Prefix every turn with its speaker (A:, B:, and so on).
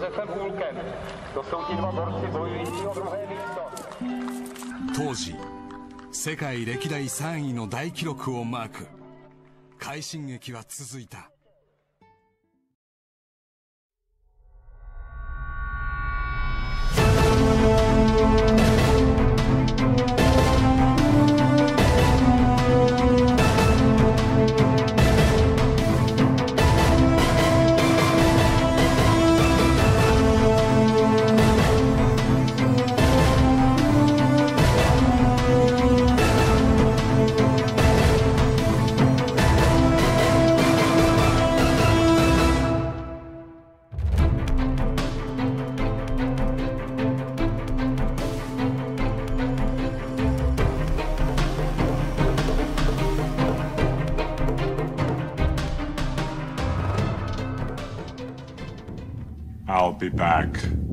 A: 当時世界歴代3位の大記録をマーク。快進撃は続いた。
B: I'll be back.